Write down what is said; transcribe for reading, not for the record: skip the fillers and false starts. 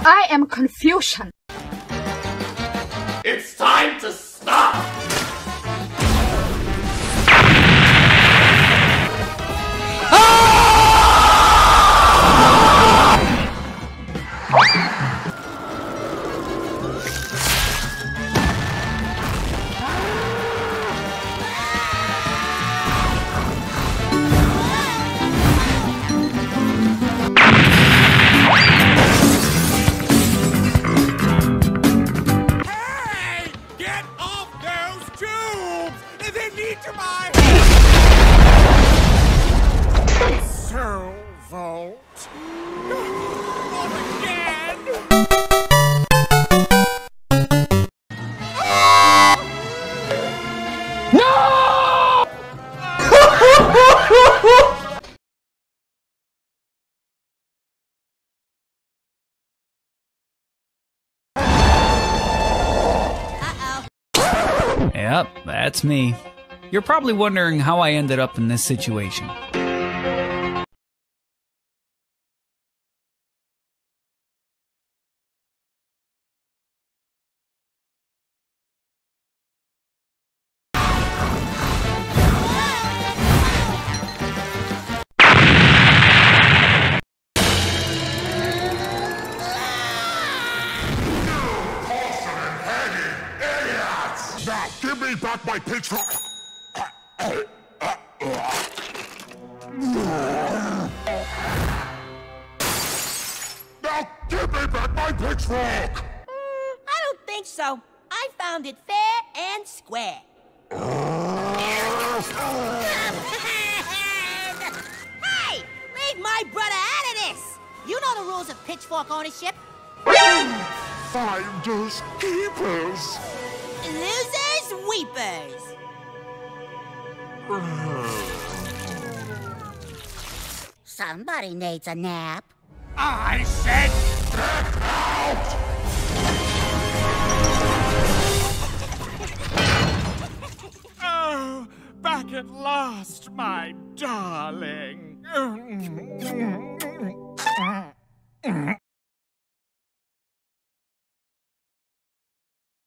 I am confusion. It's time to stop! Yep, that's me. You're probably wondering how I ended up in this situation. Now, give me back my pitchfork! Now, give me back my pitchfork! I don't think so. I found it fair and square. Hey! Leave my brother out of this! You know the rules of pitchfork ownership. Finders keepers! Losers weepers! Somebody needs a nap. I said get out! Oh, back at last, my darling.